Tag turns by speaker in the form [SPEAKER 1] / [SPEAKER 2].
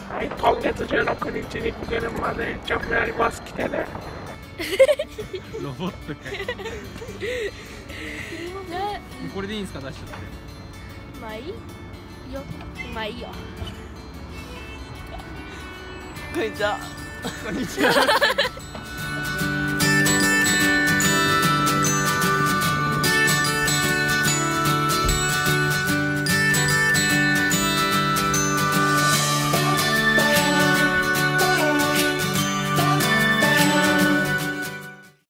[SPEAKER 1] はい、今月16日に来てるまで1着目あります。来てね。
[SPEAKER 2] ロボットかこれでいいんですか、出しちゃって。
[SPEAKER 3] まあいいよ。まあいいよ。
[SPEAKER 4] こんにちは。
[SPEAKER 2] こんにちは。